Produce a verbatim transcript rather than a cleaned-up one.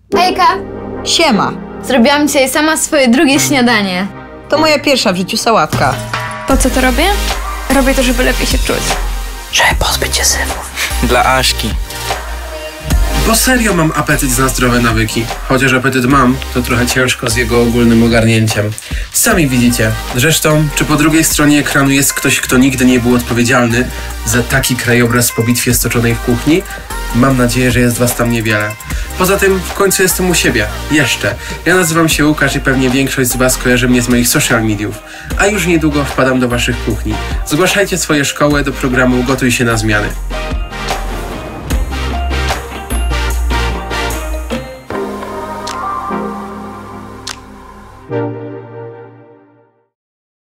Hejka! Siema! Zrobiłam dzisiaj sama swoje drugie śniadanie. To moja pierwsza w życiu sałatka. Po co to robię? Robię to, żeby lepiej się czuć. Żeby pozbyć się sywów. Dla Aśki. Bo serio mam apetyt na zdrowe nawyki. Chociaż apetyt mam, to trochę ciężko z jego ogólnym ogarnięciem. Sami widzicie. Zresztą, czy po drugiej stronie ekranu jest ktoś, kto nigdy nie był odpowiedzialny za taki krajobraz po bitwie stoczonej w kuchni? Mam nadzieję, że jest was tam niewiele. Poza tym, w końcu jestem u siebie. Jeszcze. Ja nazywam się Łukasz i pewnie większość z was kojarzy mnie z moich social mediów. A już niedługo wpadam do waszych kuchni. Zgłaszajcie swoje szkoły do programu Gotuj się na zmiany.